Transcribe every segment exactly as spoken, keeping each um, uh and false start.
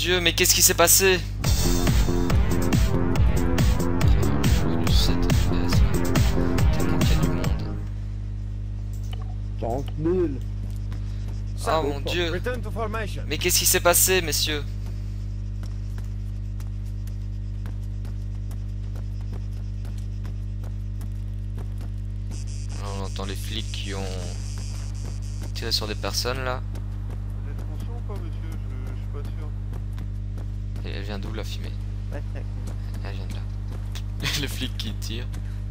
Dieu, mais qu'est-ce qui s'est passé? Tellement qu'il y a du monde. quarante mille. Oh mon Dieu. Mais qu'est-ce qui s'est passé, messieurs? On entend les flics qui ont tiré sur des personnes là. Vous êtes conscient ou pas, monsieur? Je, je suis pas sûr. Et elle vient d'où la fumée? Elle vient de là. Les flics qui tirent.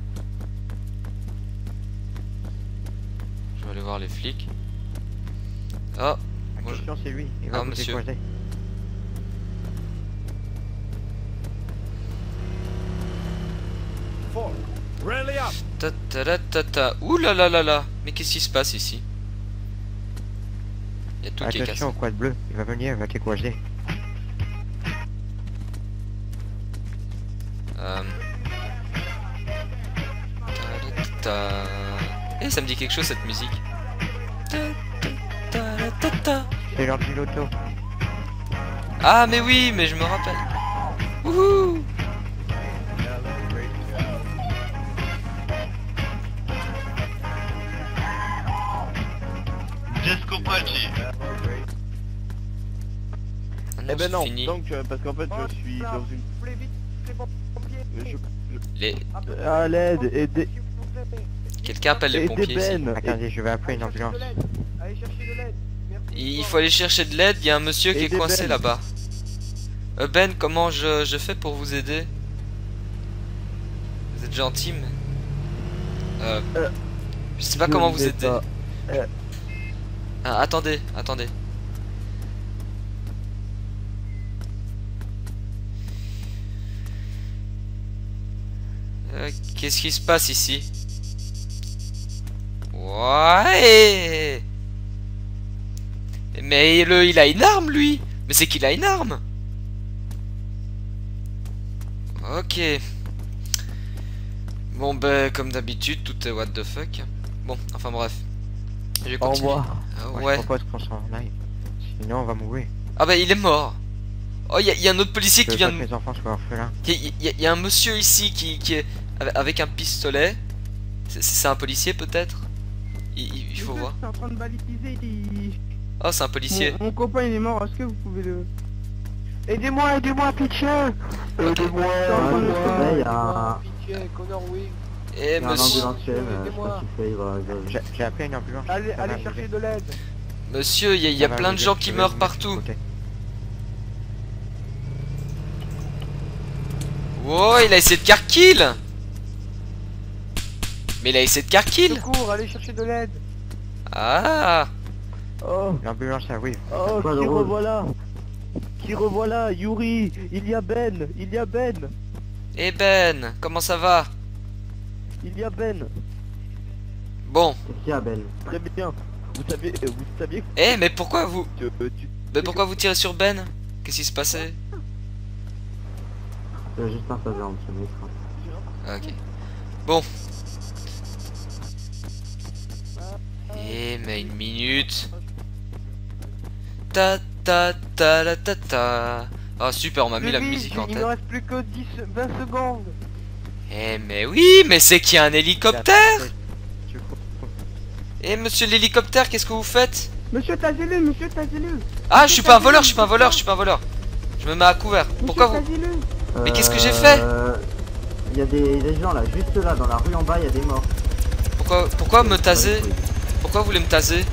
Je vais aller voir les flics. Oh! Attention, c'est lui. Il va Ah, vous monsieur. décoiser. Rally up! Ta ta ta ta ta. Ouh là là là là. Mais qu'est-ce qui se passe ici? Il y a tout qui est cassé. Attention au quad bleu. Il va venir, il va t'écoiser. Euh... ta ta ta. Eh, ça me dit quelque chose cette musique. Ta ta ta ta ta. C'est l'heure du loto. Ah mais oui, mais je me rappelle. Wouhou. Disco Party. Ah non, Eh ben c'est non, fini. donc euh, parce qu'en fait je suis dans une... Je- Les... À l'aide, aidez, Quelqu'un appelle les aidez pompiers ici. Ben. Attendez, je vais appeler une ambulance. Il faut aller chercher de l'aide, il y a un monsieur qui est Aidez coincé Ben. là-bas. Euh, Ben, comment je, je fais pour vous aider? Vous êtes gentil, mais... Euh... Euh, Je sais pas je comment ne vous vais aider. pas. Euh. Ah, attendez, attendez. Euh, Qu'est-ce qui se passe ici? Ouais. Mais le, il a une arme lui. Mais c'est qu'il a une arme. Ok. Bon ben comme d'habitude tout est what the fuck. Bon enfin bref. Je vais Au continuer. revoir. Ah, Moi, ouais. je propose qu'on s'en aille. Sinon, on va mourir. Ah bah il est mort. Oh il y, a- y a un autre policier Je qui veux vient pas de... que mes enfants soient orphelins. Il y, y- y a un monsieur ici qui, qui est avec- avec un pistolet. C'est- C'est un policier peut-être? il, il- il faut voir. Je suis en train de baliser, il... Oh c'est un policier. Mon, mon copain il est mort, est-ce que vous pouvez le... Aidez-moi, aidez-moi, pitié. Aidez-moi, Ouais, il y a un, Pitié, Connor Wing. Eh il y a un monsieur, ambulancier, mais je sais pas ce qu'il fait, il va... il va- J'ai j'ai appelé une ambulance. Allez, Ça va allez arriver. chercher de l'aide. monsieur, il y a, y a Ça va plein de arriver. gens Je qui vais meurent vous mettre de partout. côté. Wow, il a essayé de car kill. Mais il a essayé de car kill. Secours, allez chercher de l'aide. Ah. Oh, L'ambulance arrive. oh, Pas qui drôle. revoilà. Qui revoilà, Yuri. Il y a Ben, il y a Ben. Eh Ben, comment ça va? Il y a Ben. Bon. Qu'est-ce qu'il y a, Ben? Très bien. Vous savez, euh, vous saviez Eh mais pourquoi vous... que euh, tu... Mais pourquoi vous tirez sur Ben? Qu'est-ce qui se passait? C'est juste un stagiaire, monsieur le ministre. Ah, ok. Bon. Eh mais une minute. Ta ta ta la ta ta. Ah super, on m'a mis la Vite, musique en il tête. ne reste plus que dix, vingt secondes. Eh mais oui, mais c'est qu'il y a un hélicoptère. Je cours. Eh monsieur l'hélicoptère, qu'est-ce que vous faites? Monsieur Tazelu, monsieur Tazelu. Ah je suis pas un voleur, je suis pas un voleur, je suis pas un voleur. Je me mets à couvert. Pourquoi vous... Tazelu. Mais qu'est-ce que j'ai fait? Euh, Il y a des, des gens là, juste là, dans la rue en bas, il y a des morts. Pourquoi, pourquoi me taser? Pourquoi vous voulez me taser?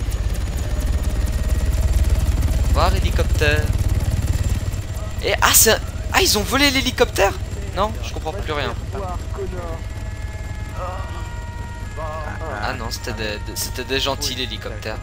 Voir hélicoptère. Et ah c'est un- ah ils ont volé l'hélicoptère? Non, je comprends plus rien. Voir, Connor. Ah non, c'était des, des- c'était des gentils l'hélicoptère.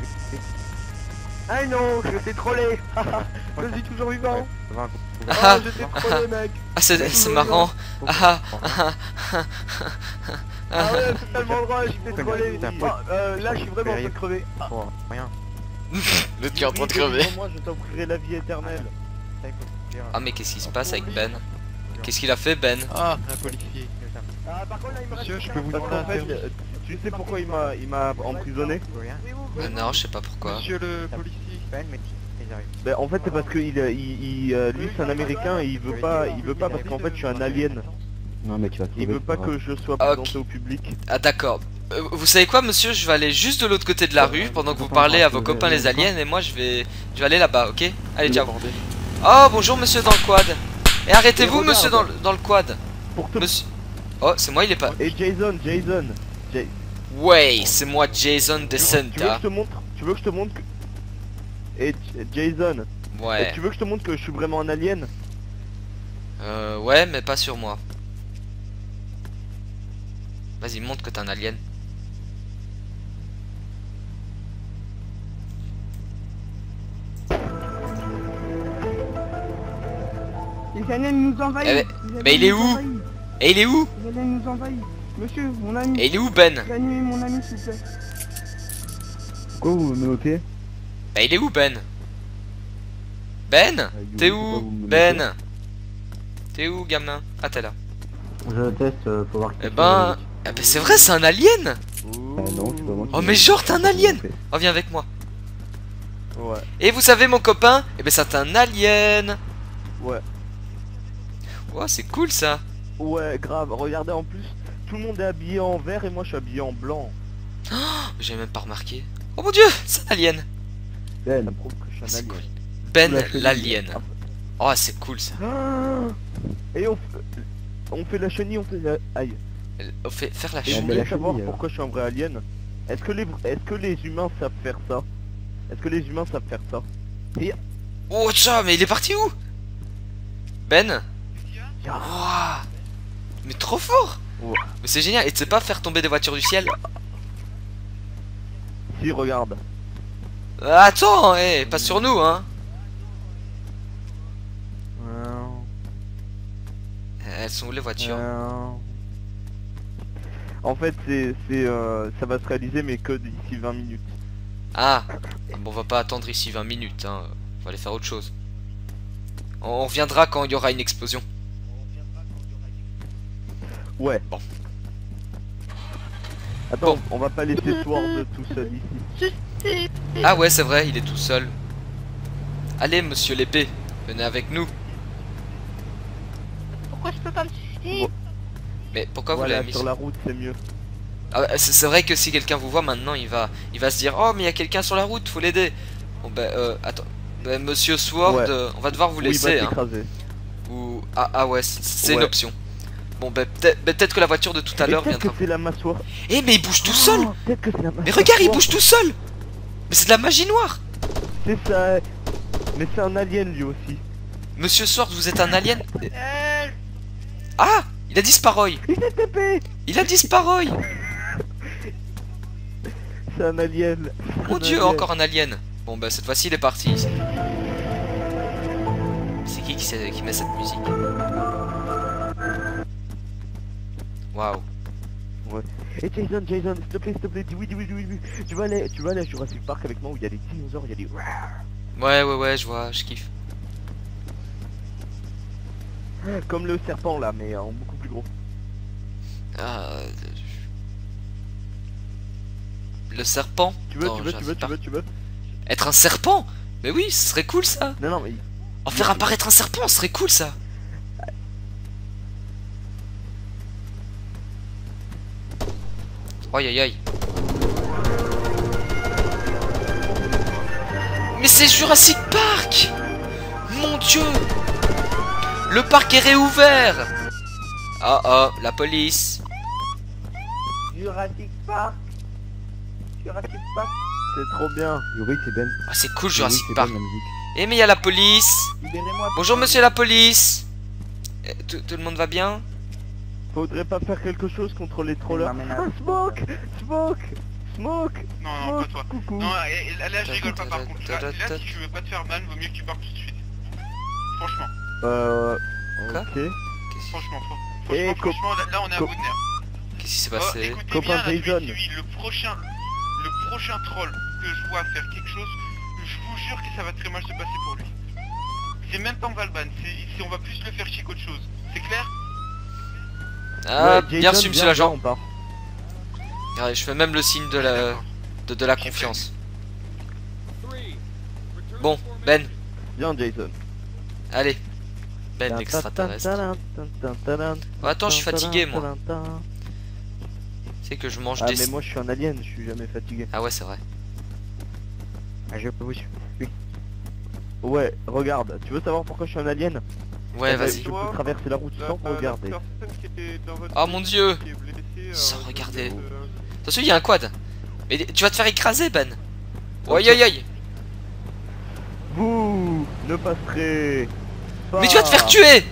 Ah non, je t'ai trollé. Je suis toujours vivant. Devant un Ah, Ah, je t'ai trollé, mec. Ah c'est c'est marrant. Ah ah ah ah Ah ouais, c'est tellement drôle, je t'ai trollé. T'as Ah, euh, là, je suis vraiment en train de crever. Ah, pour rien. L'autre qui est en train de Yuri, crever. moi, je t'offrirai la vie éternelle. Ça, il faut dire. Ah mais qu'est-ce qui se passe avec Ben? Qu'est-ce qu'il a fait Ben? Ah, un policier. Ah, par contre, là, il me Monsieur, reste je peux vous Parce demander qu'en un fait, service? euh, tu tu sais pourquoi il m'a il m'a emprisonné? Rien. Ah non, je sais pas pourquoi. Monsieur le policier. Ben, mais les arrive. Bah en fait c'est parce que il, il, il, euh, lui c'est un américain et il veut pas, il veut pas parce qu'en fait je suis un alien. Non mais tu vas Il veut pas que je sois Ah, présenté au public. Ah d'accord. Euh, vous savez quoi monsieur, je vais aller juste de l'autre côté de la rue pendant que vous parlez à vos copains les aliens et moi je vais je vais aller là-bas, ok? Allez ciao. Oh bonjour monsieur dans le quad. Et arrêtez-vous monsieur dans le, dans le quad. Pour te... Monsieur... Oh c'est moi il est pas... Et Jason, Jason. Ja- Ouais c'est moi Jason Tu veux que DeSanta. je te montre, tu veux que je te montre que... Et J- Jason, Ouais. tu veux que je te montre que je suis vraiment un alien? Euh ouais mais pas sur moi. Vas-y montre que t'es un alien. Les aliens nous envahissent. Eh, Les mais aliens il est nous où? envahissent. Et il est où? Les aliens nous envahissent. Monsieur, mon ami. Et il est où Ben? Réanimez mon ami s'il vous plaît. Pourquoi vous me notez? Bah il est où Ben? Ben? T'es où? Ben? T'es où gamin? Ah t'es là. Je teste, euh, faut voir. Eh ben... Eh ben c'est vrai c'est un alien. Ah non, c'est pas moi qui- Oh mais genre t'es un alien. Oh viens avec moi. Ouais, Et vous savez mon copain? Eh ben c'est un alien. ouais, Oh c'est cool ça. ouais, grave. Regardez en plus, tout le monde est habillé en vert et moi je suis habillé en blanc. J'ai même pas remarqué. Oh mon dieu c'est un alien. Ben, Ça prouve que je suis un C'est alien. cool. Ben La chenille. l'alien. Oh c'est cool ça. Ah et on, f- on fait la chenille, on fait la... Aïe. On fait faire la Et Ah, vous chenille. mais la voulez savoir chenille, alors. pourquoi je suis un vrai alien? Est-ce que les est-ce que les humains savent faire ça? Est-ce que les humains savent faire ça? Oh ça mais il est parti où? Ben? Ya. Wouah. Mais trop fort. Ouais. Mais c'est génial. Et tu sais pas faire tomber des voitures du ciel? Si, regarde. Ah, attends, eh, pas sur nous hein. Elles sont où les voitures? Euh, En fait, c'est c'est euh, ça va se réaliser mais que d'ici vingt minutes. Ah, bon on va pas attendre ici vingt minutes hein. On va aller faire autre chose. On reviendra quand il y aura une explosion. Ouais. Bon. Attends, Bon. on va pas laisser Sword tout seul ici. Ah ouais c'est vrai, il est tout seul. Allez monsieur l'épée, venez avec nous. Pourquoi je peux pas me suicider? Mais pourquoi vous Voilà, l'avez mis sur la route, c'est mieux. Ah, c'est c'est vrai que si quelqu'un vous voit maintenant, il va, il va se dire oh mais il y a quelqu'un sur la route, faut l'aider. Bon bah euh, attends, bah, Monsieur Sword, Ouais. euh, on va devoir vous Oui, il va laisser. hein. s'écraser. Ou ah ah ouais, c'est c'est une Ouais. option. Bon bah peut-être bah, peut-être que la voiture de tout à Et l'heure peut-être que viendra. c'est la massoire. Eh mais il bouge tout seul. Oh, peut-être que c'est la massoire. Mais regarde, il bouge tout seul. Mais c'est de la magie noire. C'est ça. Mais c'est un alien lui aussi. Monsieur Sword, vous êtes un alien. Euh, Ah, il a disparu. Il s'est T P. Il a disparu. C'est un alien. C'est Mon un dieu, alien. encore un alien. Bon bah cette fois-ci il est parti. C'est qui qui, sait- qui met cette musique? Waouh. Et Jason, Jason, s'il te plaît, s'il te plaît, dis oui, dis oui, dis oui, dis oui. Tu vas aller, tu vas aller à Jurassic Park avec moi où il y a des dinosaures, il y a des... Ouais ouais ouais, je vois, je kiffe. Comme le serpent là, mais en beaucoup plus gros. Ah, euh, le serpent. Tu veux, Non, tu veux, tu Jurassic veux, tu Park. veux, tu veux. Être un serpent? Mais oui, ce serait cool ça. Non, non, mais... En faire apparaître un serpent, ce serait cool ça. Aïe aïe aïe. Mais c'est Jurassic Park! Mon dieu! Le parc est réouvert! Oh oh, la police. Jurassic Park. Jurassic Park. C'est trop bien. Yuri, c'est Ben. Ah c'est cool Yuri, Jurassic c'est Park. Ben, la musique. Eh mais il y a la police. Libérez-moi. Bonjour monsieur la police. Eh, Tout, tout le monde va bien? Faudrait pas faire quelque chose contre les trollers. m'amène à- Ah, Smoke, Smoke, Smoke. Non, non, pas toi. Coucou. Non, et- et là, là, je rigole pas par contre. Là, là, si tu veux pas te faire mal, vaut mieux que tu partes tout de suite. Franchement, Euh... Quoi Ok. Qu'est-ce franchement, fran- Eh, franchement, co- franchement, là, là, on est à co- bout de nerfs. qu'est-ce qui s'est Oh, passé? écoutez Copain bien, là, Jason. lui, lui, le prochain, le prochain troll que je vois faire quelque chose, je vous jure que ça va très mal se passer pour lui. C'est même pas en Valban, c'est, c'est- on va plus le faire chier qu'autre chose. C'est clair? Ah, Ouais, bien Jason, sûr monsieur viens, l'agent. on part. Regardez, je fais même le signe de la, D'accord. de, de la Super. confiance. Bon, Ben, Viens Jason. allez. Ben l'extraterrestre. Oh, attends, je suis fatigué, moi. C'est que je mange Ah des... mais moi je suis un alien, je suis jamais fatigué. Ah ouais, c'est vrai. Ah, je vous suis. Oui. Ouais, regarde, tu veux savoir pourquoi je suis un alien? Ouais, Eh ben, vas-y. Je peux traverser la route sans regarder. Oh mon dieu. euh, Sans regarder. Attention, il y a un quad. Mais tu vas te faire écraser, Ben. Aïe aïe aïe. Vous ne passerez pas. Mais tu vas te faire tuer.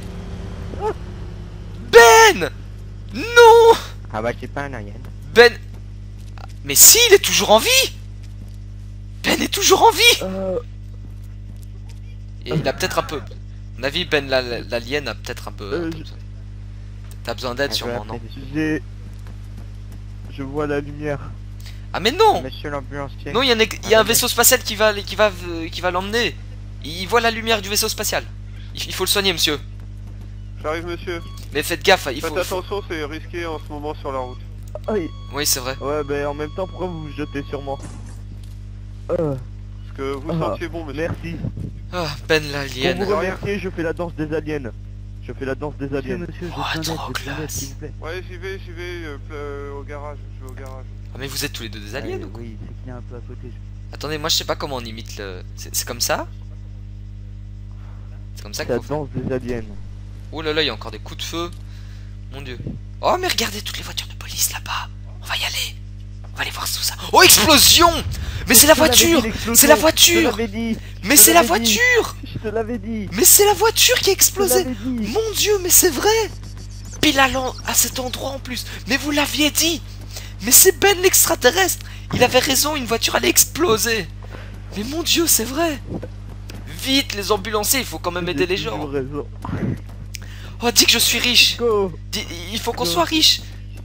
Ben. Non. Ah bah, c'est pas un alien. Ben. Mais si, il est toujours en vie. Ben est toujours en vie. Euh, Et il a peut-être un peu... À mon avis, Ben la- la- l'alien a peut-être un peu... Euh, un peu besoin. T'as besoin d'aide Ah, je sûrement, vais non? appeler j'ai... Je vois la lumière. Ah mais non. Monsieur l'ambulancier. Non, il y a un, il y a un vaisseau spatial qui va, qui va, qui va l'emmener. Il voit la lumière du vaisseau spatial. Il, il faut le soigner, monsieur. J'arrive, monsieur. Mais faites gaffe, il Faites faut... faut- attention, c'est risqué en ce moment sur la route. Aïe. Oui, c'est vrai. Ouais, mais en même temps, pourquoi vous vous jetez sur moi? Euh, Parce que vous Ah. sentiez bon, monsieur. merci. Ah, Ben Pour l'alien. vous remercier, je fais la danse des aliens. Je fais la danse des aliens. Monsieur, Oh, trop classe. vous plaît. Ouais, j'y vais, j'y vais euh, euh, au garage. Je vais au garage. Ah mais vous êtes tous les deux des aliens ou quoi? Oui, c'est qu'il est un peu à côté. Attendez, moi je sais pas comment on imite le... C'est c'est comme ça? C'est comme ça qu'il La faut faire. danse des aliens. Oh là là, il y a encore des coups de feu. Mon dieu. Oh mais regardez toutes les voitures de police là-bas. On va y aller. On va aller voir tout ça. Oh, explosion! Mais c'est la Je te l'avais dit, voiture! l'explosion. C'est la Je te voiture! l'avais dit. Mais je te c'est la l'avais dit. voiture! Je te l'avais dit. Mais c'est la voiture qui a Je te explosé! l'avais dit. Mon dieu, mais c'est vrai! Pile à, l'en- à cet endroit en plus! Mais vous l'aviez dit! Mais c'est Ben l'extraterrestre! Il avait raison, une voiture allait exploser! Mais mon dieu, c'est vrai! Vite, les ambulanciers, il faut quand même aider les J'ai gens! toujours raison. Oh, dis que je suis riche! Go. Dis- il faut qu'on Go. soit riche!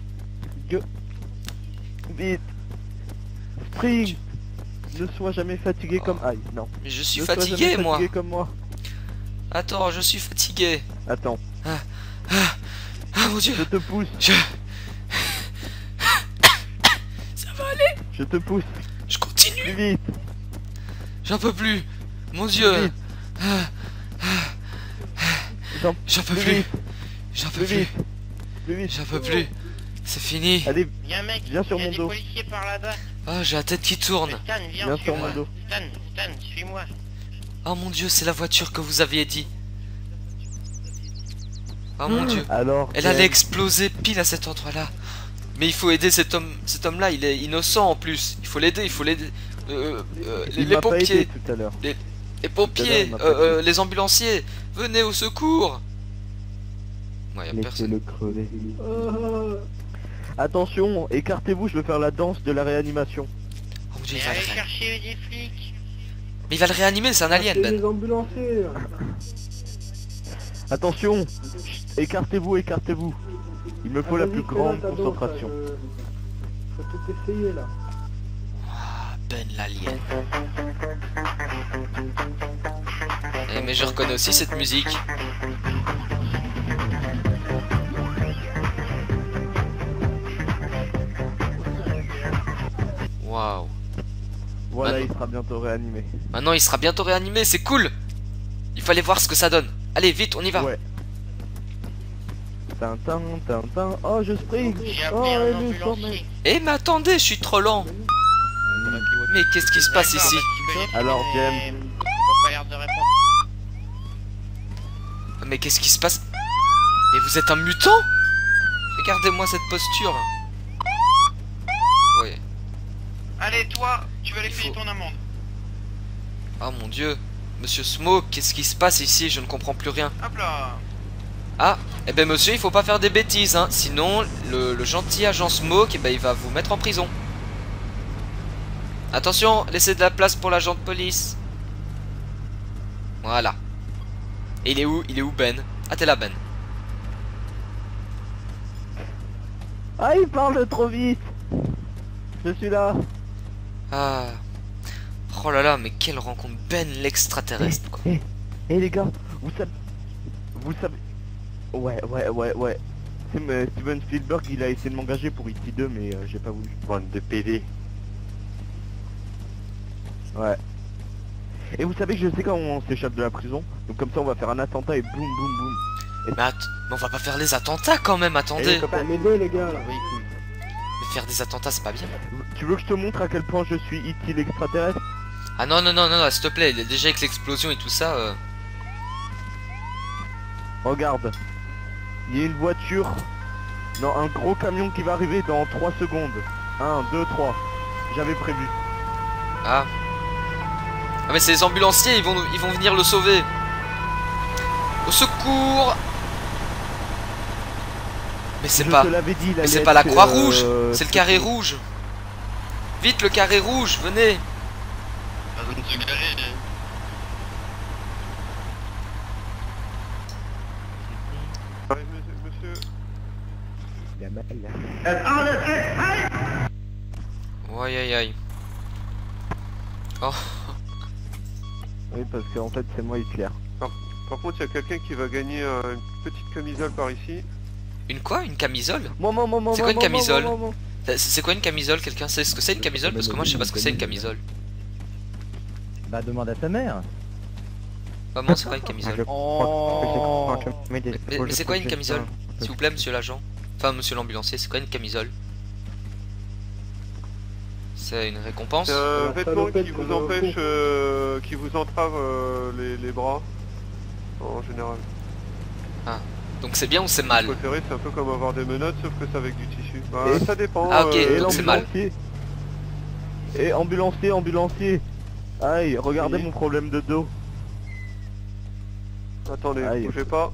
Vite. Spring. Ne sois jamais fatigué comme... Aïe, non. Mais je suis Ne sois fatigué, jamais moi! fatigué comme moi. Attends, je suis fatigué! Attends. Ah mon dieu! Je te pousse. Je... Ça va aller! Je te pousse. Je continue! Plus vite. J'en peux plus! Mon dieu! Plus vite. J'en- J'en peux Plus plus! vite. J'en peux Plus plus! vite. Plus vite. J'en peux plus! C'est fini! Allez, Y'a un mec, viens sur y'a mon des dos. policiers par là-bas. Oh, j'ai la tête qui tourne! Stan, viens, Viens sur mon suis-moi. dos. Stan, Stan, suis-moi. Oh mon dieu, c'est la voiture que vous aviez dit! Oh mon dieu! Alors. Elle Ken, allait exploser pile à cet endroit-là! Mais il faut aider cet homme, cet homme-là, il est innocent en plus! Il faut l'aider, il faut l'aider! Euh, euh, les, il les m'a pas aidé pompiers! tout à l'heure. Les pompiers! il m'a pas euh, euh, les ambulanciers! Venez au secours! Ouais, y'a personne. Laissez-le crever. Attention, écartez-vous, je vais faire la danse de la réanimation. Oh mon dieu, Mais il va le allez ré- chercher des flics. Mais il va le réanimer, c'est un alien, Ben! Attention, chut, écartez-vous, écartez-vous. Il me faut la plus grande concentration. Ah, Ben l'alien. Eh, mais je reconnais aussi cette musique. Waouh. Voilà, Maintenant- il sera bientôt réanimé. Maintenant, il sera bientôt réanimé, c'est cool. Il fallait voir ce que ça donne. Allez, vite, on y va. Ouais. Tintin, tintin, oh je spring. J'ai Oh, appelé un elle est ambulancier. Eh, mais attendez, je suis trop lent. Mais qu'est-ce qui se passe D'accord, ici? bah, tu peux y Alors, répondre, James. mais t'as pas l'air de répondre. Mais qu'est-ce qui se passe? Mais vous êtes un mutant? Regardez-moi cette posture. Oui. Allez, toi, tu vas aller Il payer faut- ton amende. Oh mon dieu. Monsieur Smoke, qu'est-ce qui se passe ici? Je ne comprends plus rien. Hop là. Ah, eh ben monsieur, il faut pas faire des bêtises, hein. Sinon, le, le gentil agent Smoke, eh ben, il va vous mettre en prison. Attention, laissez de la place pour l'agent de police. Voilà. Et il est où? Il est où Ben? Ah, t'es là, Ben. Ah, il parle trop vite. Je suis là. Ah. Oh là là, mais quelle rencontre. Ben l'extraterrestre, quoi. Eh, eh les gars, vous savez... Vous savez... Ouais, ouais, ouais, ouais. C'est mais Steven Spielberg, il a essayé de m'engager pour E T deux, mais euh, j'ai pas voulu. Bande de P D. Ouais. Et vous savez que je sais comment on s'échappe de la prison. Donc comme ça on va faire un attentat et boum boum boum. Mais, att- mais on va pas faire les attentats quand même, attendez. Pas m'aider les gars là. Mais faire des attentats c'est pas bien. Tu veux que je te montre à quel point je suis E T l'extraterrestre? Ah non non non non, non s'il te plaît, déjà avec l'explosion et tout ça. Euh... Regarde. Il y a une voiture. Non, un gros camion qui va arriver dans trois secondes. un, deux, trois. J'avais prévu. Ah. Ah mais c'est les ambulanciers, ils vont ils vont venir le sauver. Au secours. Mais c'est Je pas te l'avais dit, il mais allait c'est pas la être, croix euh, rouge, c'est le carré rouge. Vite le carré rouge, venez. La zone se garer. Arrive, monsieur, monsieur. Il y a mal là. Aïe aïe aïe. Oh. Oui, parce qu'en fait c'est moi Hitler. Par contre, il y a quelqu'un qui va gagner euh, une petite camisole par ici. Une quoi? Une camisole? Moi, moi, moi, moi, C'est quoi une moi, moi, camisole? moi, moi, moi. C'est c'est quoi une camisole? Quelqu'un sait ce que c'est une camisole? Parce que moi je sais pas ce que c'est une camisole. Bah demande à ta mère. Maman, c'est quoi une Je camisole? crois que c'est- Mais, mais- mais c'est quoi une camisole? S'il vous plaît, monsieur l'agent. Enfin, monsieur l'ambulancier, c'est quoi une camisole? C'est une récompense? C'est un La vêtement salopette qui qu'on vous a au empêche, cou. euh, qui vous entrave euh, les, les bras. En général. Donc c'est bien ou c'est mal? Vous préférez, c'est un peu comme avoir des menottes, sauf que c'est avec du tissu. Bah, Et- ça dépend. Ah, ok, Et donc c'est mal. l'ambulancier. Et ambulancier, ambulancier. Aïe, regardez Oui. mon problème de dos. Attendez, Aïe. bougez pas.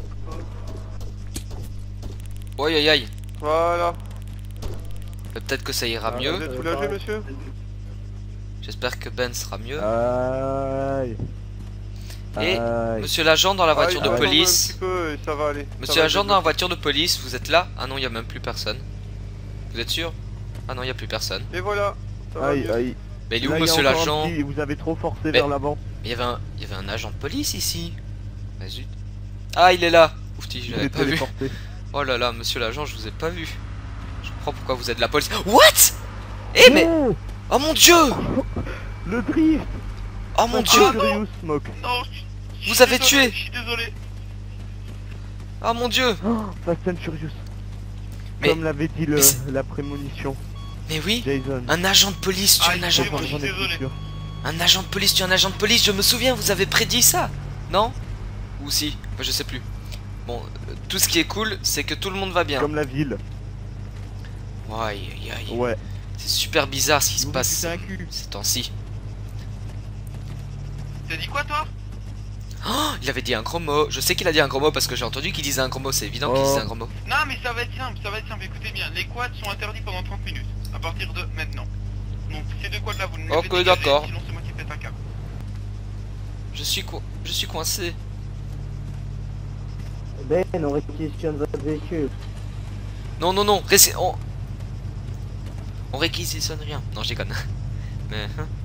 Aïe aïe aïe. Voilà. Peut-être que ça ira Vous mieux. êtes soulagé, monsieur? J'espère que Ben sera mieux. Aïe. Et Aïe. Monsieur l'agent dans la voiture Ah, de il va attendre police. un petit peu et ça va aller. Ça Monsieur va l'agent aller. dans la voiture de police, vous êtes là? Ah non, il y a même plus personne. Vous êtes sûr? Ah non, il y a plus personne. Et voilà. Ça va Aïe, mieux. aïe. Mais il est où Là, il y a monsieur encore un l'agent? petit- Vous avez trop forcé Mais- vers l'avant. Mais il y avait un, il y avait un agent de police ici. Ah zut. Ah, il est là. Oufti, je Je l'avais l'ai pas vu. téléporté. Oh là là, monsieur l'agent, je vous ai pas vu. Je comprends pourquoi vous êtes de la police. What? Eh mais... Non, Oh mon dieu! le drift. Oh mon Fast dieu! and Furious, Smoke. Non, je- je Vous suis avez désolé, tué. Je suis désolé. Oh mon dieu! Oh, Fast and Furious. Mais- Comme l'avait dit le, mais c'est- la prémonition. Mais oui! Jason. Un agent de police tue Ah, un agent de excusez-moi, police. je suis désolé. sûr. Un agent de police tue un agent de police, je me souviens, vous avez prédit ça? Non? Ou si? Enfin, je sais plus. Bon, euh, tout ce qui est cool, c'est que tout le monde va bien. Comme la ville. Aïe aïe aïe. Ouais. C'est super bizarre ce qui se Vous passe foutez un cul. ces temps-ci. T'as dit quoi, toi? Oh, il avait dit un gros mot. Je sais qu'il a dit un gros mot parce que j'ai entendu qu'il disait un gros mot. C'est évident qu'il Oh. disait un gros mot. Non, mais ça va être simple, ça va être simple. Écoutez bien, les quads sont interdits pendant trente minutes. À partir de maintenant. Donc, ces deux quads là, vous ne les Ok, faites dégager, d'accord. sinon c'est moi qui pète un câble. Je suis co... je suis coincé. Ben, on réquisitionne votre véhicule. Non non non, réci- on... on réquisitionne rien. Non, je déconne. Mais hein.